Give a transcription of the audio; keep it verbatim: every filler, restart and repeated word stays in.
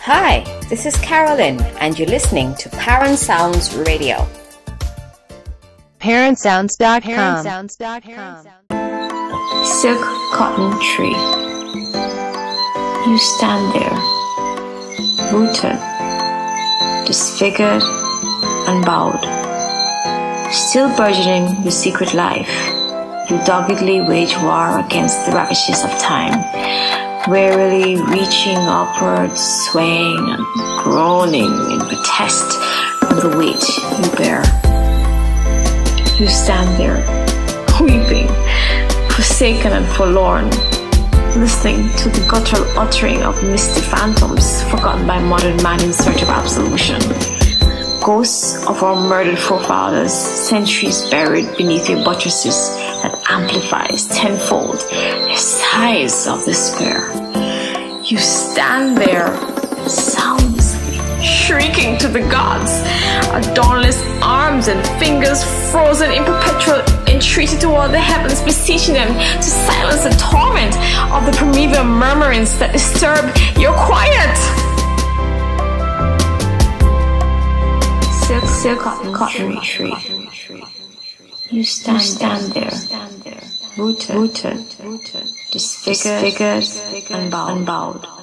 Hi, this is Carolyn, and you're listening to Parent Sounds Radio. parent sounds dot com. Silk cotton tree. You stand there, rooted, disfigured and bowed. Still burgeoning your secret life, you doggedly wage war against the ravages of time, wearily reaching upwards, swaying and groaning in protest from the weight you bear. You stand there, weeping, forsaken and forlorn, listening to the guttural uttering of misty phantoms forgotten by modern man in search of absolution. Ghosts of our murdered forefathers, centuries buried beneath your buttresses that amplifies tenfold their sighs of despair. You stand there, soundlessly, shrieking to the gods, adornless arms and fingers frozen in perpetual entreaty toward the heavens, beseeching them to silence the torment of the primeval murmurings that disturb your quiet. Silk, silk, cotton, cotton tree. You stand, stand there, rooted, rooted, disfigured, disfigured and bowed. And bowed.